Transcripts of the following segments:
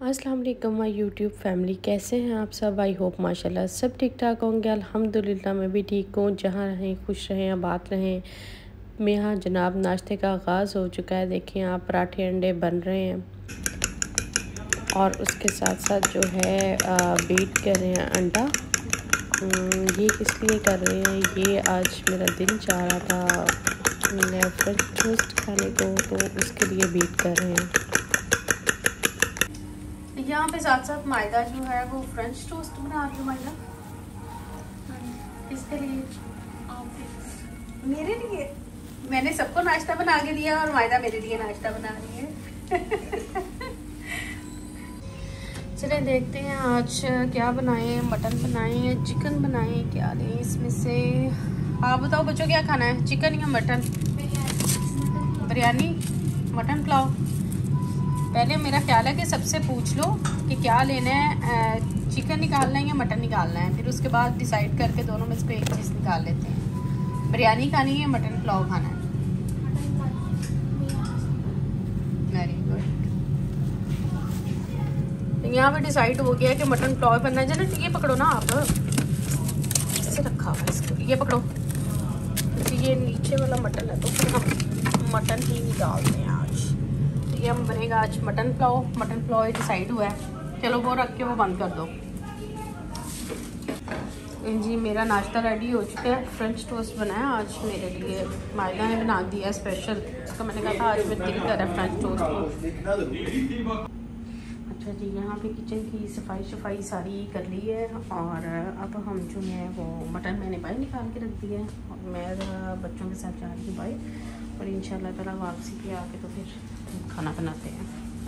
अस्सलाम वालेकुम my YouTube family, कैसे हैं आप सब। आई होप माशाल्लाह सब ठीक ठाक होंगे। अल्हम्दुलिल्लाह मैं भी ठीक हूँ। जहाँ रहें खुश रहें, आबाद रहें। मैं यहाँ जनाब नाश्ते का आगाज़ हो चुका है। देखें आप, पराठे अंडे बन रहे हैं और उसके साथ साथ जो है बीट कर रहे हैं अंडा। ये किस लिए कर रहे हैं, ये आज मेरा दिल चाह रहा था फ्रेंच टोस्ट खाने को, तो उसके लिए बीट कर रहे हैं। यहाँ पे साथ साथ मायदा जो है वो फ्रेंच टोस्ट बना रही हूँ। मायदा किसके लिए? मेरे लिए। मैंने सबको नाश्ता बना के दिया और मायदा मेरे लिए नाश्ता बना रही है। चले देखते हैं आज क्या बनाएं, मटन बनाएं, चिकन बनाएं, क्या लें इसमें से। आप बताओ बच्चों क्या खाना है, चिकन या मटन? बिरयानी, मटन पुलाव। पहले मेरा ख्याल है कि सबसे पूछ लो कि क्या लेना है, चिकन निकालना है या मटन निकालना है, फिर उसके बाद डिसाइड करके दोनों में से कोई एक चीज़ निकाल लेते हैं। बिरयानी खानी है या मटन पुलाव खाना है? Very good. यहाँ पे डिसाइड हो गया कि मटन पुलाव बनना है। जरा ये पकड़ो ना आप, ऐसे रखा हुआ है इसको, ये पकड़ो क्योंकि ये नीचे वाला मटन है तो फिर हम मटन ही निकालते हैं आज। ये हम बनेगा आज मटन पुलाव। मटन पुलाव ही डिसाइड हुआ है। चलो वो रख के वो बंद कर दो जी। मेरा नाश्ता रेडी हो चुका है। फ्रेंच टोस्ट बनाया आज मेरे लिए, मायदा ने बना दिया स्पेशल। तो मैंने कहा था आज मैं दिल कर रहा है फ्रेंच टोस्ट को। अच्छा जी, यहाँ पे किचन की सफाई सारी कर ली है और अब हम जो है वो मटन मैंने बाहर निकाल के रख दिया है और मैं बच्चों के साथ जा रही हूँ बाहर और इंशाल्लाह ताला वापसी पे आके तो फिर खाना बनाते हैं।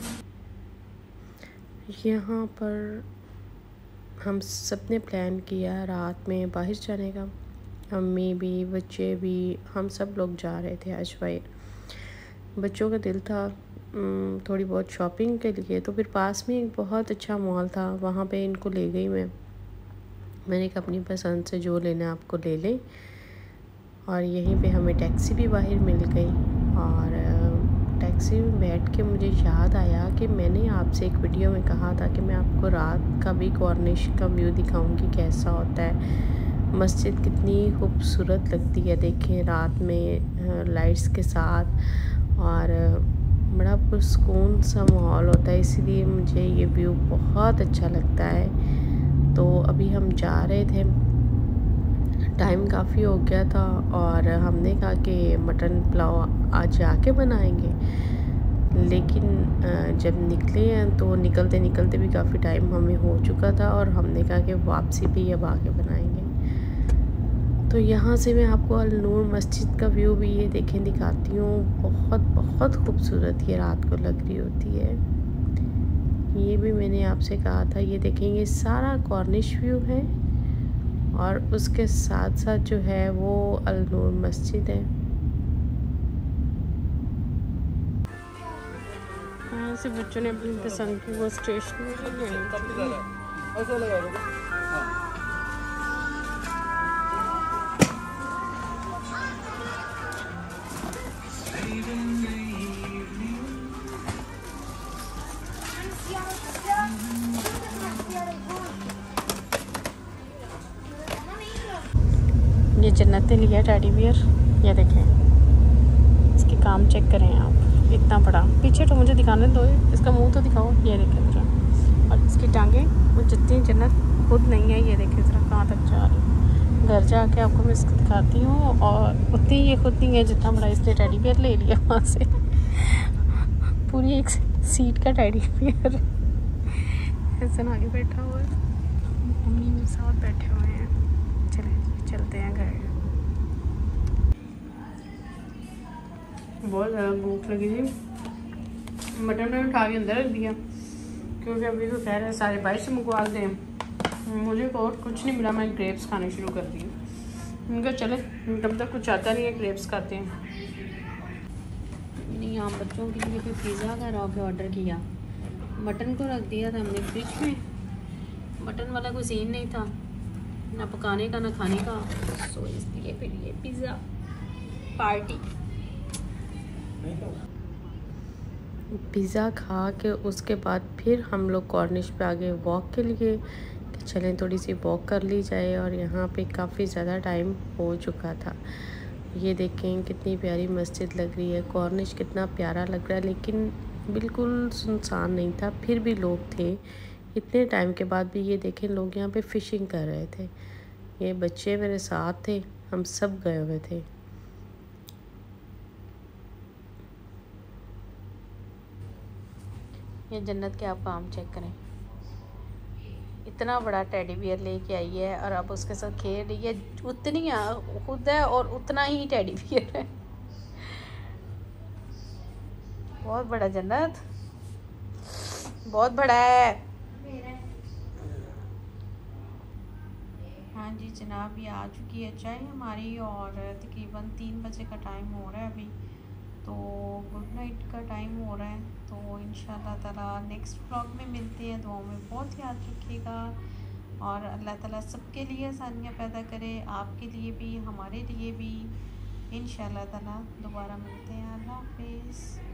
यहाँ पर हम सब ने प्लान किया रात में बाहर जाने का। अम्मी भी, बच्चे भी, हम सब लोग जा रहे थे आज बाहर। बच्चों का दिल था थोड़ी बहुत शॉपिंग के लिए, तो फिर पास में एक बहुत अच्छा मॉल था, वहाँ पे इनको ले गई मैंने कहा अपनी पसंद से जो लेना आपको ले लें। और यहीं पे हमें टैक्सी भी बाहर मिल गई और टैक्सी में बैठ के मुझे याद आया कि मैंने आपसे एक वीडियो में कहा था कि मैं आपको रात का भी कॉर्निश का व्यू दिखाऊंगी कैसा होता है। मस्जिद कितनी खूबसूरत लगती है, देखें रात में लाइट्स के साथ, और बड़ा पुरसकून सा माहौल होता है, इसीलिए मुझे ये व्यू बहुत अच्छा लगता है। तो अभी हम जा रहे थे, टाइम काफ़ी हो गया था और हमने कहा कि मटन पुलाव आज आके बनाएंगे, लेकिन जब निकले हैं तो निकलते निकलते भी काफ़ी टाइम हमें हो चुका था और हमने कहा कि वापसी पे अब आके बनाएंगे। तो यहाँ से मैं आपको अल नूर मस्जिद का व्यू भी ये देखें दिखाती हूँ। बहुत बहुत खूबसूरत ये रात को लग रही होती है। ये भी मैंने आपसे कहा था, ये देखेंगे सारा कॉर्निश व्यू है और उसके साथ साथ जो है वो अल नूर मस्जिद है। यहाँ से बच्चों ने अपनी पसंद की वो स्टेशनरी लेनी। ये जन्नत ने लिया टैडी बियर, ये देखें, इसके काम चेक करें आप, इतना बड़ा। पीछे तो मुझे दिखाने दो, इसका मुंह तो दिखाओ। ये देखें ज़रा, और इसकी टांगें वो जितनी जन्नत खुद नहीं है, ये देखें ज़रा कहाँ तक जा रही है। घर जाके आपको मैं इसको दिखाती हूँ। और उतनी ये खुद नहीं है जितना बड़ा इसने टैडी बियर ले लिया वहाँ से। पूरी एक सीट का टैडी बियर ऐसा आगे बैठा हुआ है, मम्मी मेरे साथ बैठे हुए हैं। चलते हैं घर। बहुत ज़्यादा भूख लगी थी। मटन मैंने उठा के अंदर रख दिया क्योंकि अभी तो कह रहे हैं सारे बाहर से मंगवा दें। मुझे और कुछ नहीं मिला, मैं ग्रेप्स खाने शुरू कर दी। उनका चले तब तक कुछ आता नहीं है, ग्रेप्स खाते हैं। नहीं, यहाँ बच्चों के लिए कोई पिज़्ज़ा का रॉक ऑर्डर किया, मटन को रख दिया था हमने फ्रिज में। मटन वाला कोई सीन नहीं था, ना पकाने का ना खाने का, सो इसलिए फिर ये पिज़्ज़ा पार्टी। पिज़्ज़ा खा के उसके बाद फिर हम लोग कॉर्निश पे आ गए वॉक के लिए कि चलें थोड़ी सी वॉक कर ली जाए। और यहाँ पे काफ़ी ज़्यादा टाइम हो चुका था। ये देखें कितनी प्यारी मस्जिद लग रही है, कॉर्निश कितना प्यारा लग रहा है, लेकिन बिल्कुल सुनसान नहीं था, फिर भी लोग थे। इतने टाइम के बाद भी ये देखें लोग यहाँ पे फ़िशिंग कर रहे थे। ये बच्चे मेरे साथ थे, हम सब गए हुए थे। ये जन्नत के आप काम चेक करें, इतना बड़ा टेडी बियर लेके आई है और अब उसके साथ खेल रही है। उतनी खुद है और उतना ही टेडी बियर है। बहुत बड़ा जन्नत, बहुत बड़ा है। हाँ जी जनाब, ये आ चुकी है चाय हमारी और तकरीबन 3 बजे का टाइम हो रहा है अभी, तो गुड नाइट का टाइम हो रहा है। तो इंशाल्लाह ताला नेक्स्ट व्लॉग में मिलते हैं। दुआओं में बहुत याद रखिएगा और अल्लाह ताला सबके लिए आसानियाँ पैदा करे, आपके लिए भी हमारे लिए भी। इंशाल्लाह ताला दोबारा मिलते हैं। अल्लाह हाफिज़।